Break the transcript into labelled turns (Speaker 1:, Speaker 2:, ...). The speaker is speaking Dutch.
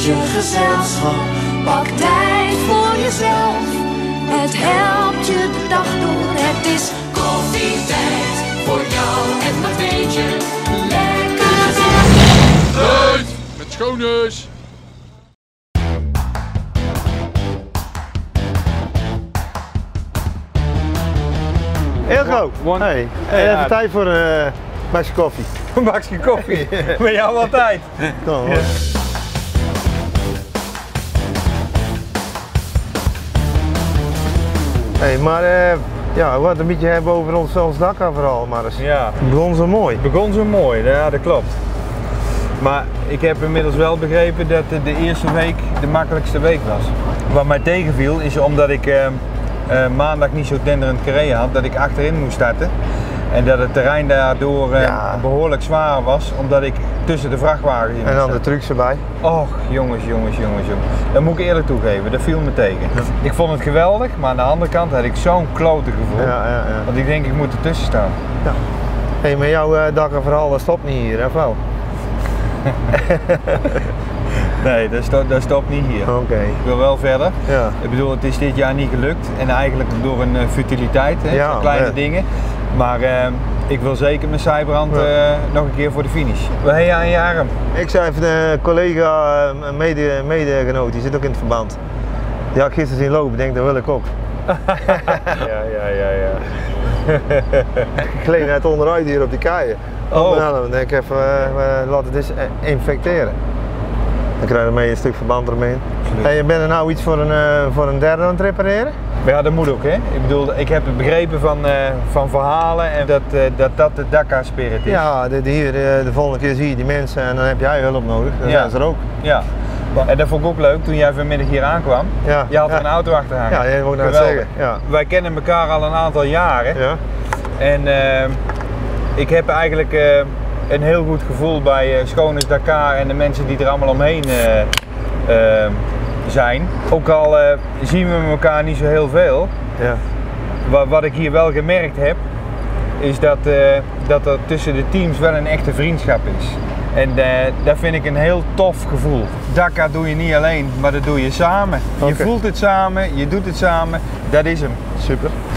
Speaker 1: beetje gezelschap. Pak tijd voor jezelf, het helpt je de dag door. Het is koffietijd voor jou en dat weet je. Lekker gezellig.
Speaker 2: Uit met schoonneus.
Speaker 3: Ilko, hey, even tijd voor een bakje koffie.
Speaker 4: Een bakje koffie? Met jou altijd.
Speaker 3: Kom hoor. Hey, maar ja, wat een beetje hebben over ons Dakar vooral, maar
Speaker 4: Ja.
Speaker 3: het begon zo mooi.
Speaker 4: Het begon zo mooi, ja dat klopt. Maar ik heb inmiddels wel begrepen dat de eerste week de makkelijkste week was. Wat mij tegenviel is omdat ik maandag niet zo denderend gereden had, dat ik achterin moest starten. En dat het terrein daardoor behoorlijk zwaar was, omdat ik tussen de vrachtwagens in
Speaker 3: En dan de
Speaker 4: zat.
Speaker 3: trucks erbij.
Speaker 4: Och, jongens. Dat moet ik eerlijk toegeven, dat viel me tegen. Ik vond het geweldig, maar aan de andere kant had ik zo'n klote gevoel.
Speaker 3: Ja.
Speaker 4: Want ik denk, ik moet ertussen staan.
Speaker 3: Ja. Hey, maar jouw Dakar verhaal dat stopt niet hier, hè wel?
Speaker 4: Nee, dat stopt niet hier.
Speaker 3: Oké.
Speaker 4: Ik wil wel verder.
Speaker 3: Ja.
Speaker 4: Ik bedoel, het is dit jaar niet gelukt en eigenlijk door een futiliteit, hè,
Speaker 3: Ja,
Speaker 4: van kleine
Speaker 3: ja.
Speaker 4: dingen. Maar ik wil zeker met Zijbrand nog een keer voor de finish. Wat heb je aan je arm?
Speaker 3: Ik zei even een collega, een medegenoot, die zit ook in het verband. Die had ik gisteren zien lopen, denk dat wil ik ook.
Speaker 4: Ja.
Speaker 3: Ik gleed net onderuit hier op die kaaien.
Speaker 4: Oh.
Speaker 3: Dan denk ik even, laat het eens infecteren. Dan krijg je ermee een stuk verband eromheen. Hey, je bent er nou iets voor een derde aan het repareren?
Speaker 4: Maar ja, dat moet ook, hè. Ik bedoel, ik heb het begrepen van verhalen en dat de Dakar spirit is.
Speaker 3: Ja, de volgende keer zie je die mensen en dan heb jij hulp nodig. Dan zijn ze er ook.
Speaker 4: Ja. En dat vond ik ook leuk toen jij vanmiddag hier aankwam.
Speaker 3: Ja.
Speaker 4: Je had er een auto achter hangen.
Speaker 3: Ja, dat wil ik net
Speaker 4: Geweldig.
Speaker 3: zeggen. Ja.
Speaker 4: Wij kennen elkaar al een aantal jaren.
Speaker 3: Ja.
Speaker 4: En ik heb eigenlijk een heel goed gevoel bij Schoones Dakar en de mensen die er allemaal omheen zijn. Ook al zien we elkaar niet zo heel veel.
Speaker 3: Ja.
Speaker 4: Wat ik hier wel gemerkt heb, is dat er tussen de teams wel een echte vriendschap is. En dat vind ik een heel tof gevoel. Dakar doe je niet alleen, maar dat doe je samen. Je
Speaker 3: Oké.
Speaker 4: voelt het samen, je doet het samen, dat is hem.
Speaker 3: Super.